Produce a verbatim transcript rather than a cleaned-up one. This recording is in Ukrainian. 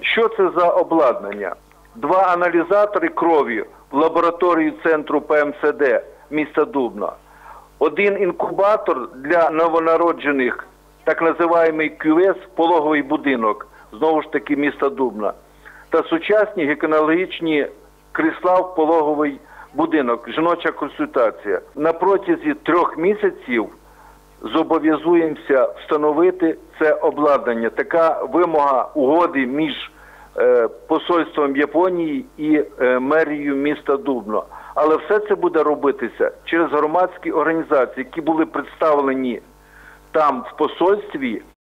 Що це за обладнання? Два аналізатори крові в лабораторії центру Пе Ем Се Де міста Дубно. Один інкубатор для новонароджених, так називаємий Кю Ес, пологовий будинок, знову ж таки міста Дубно. Та сучасні гінекологічні крісла в пологовий будинок, жіноча консультація. На протязі трьох місяців зобов'язуємося встановити це обладнання. Така вимога угоди між е, посольством Японії і е, мерією міста Дубно. Але все це буде робитися через громадські організації, які були представлені там в посольстві.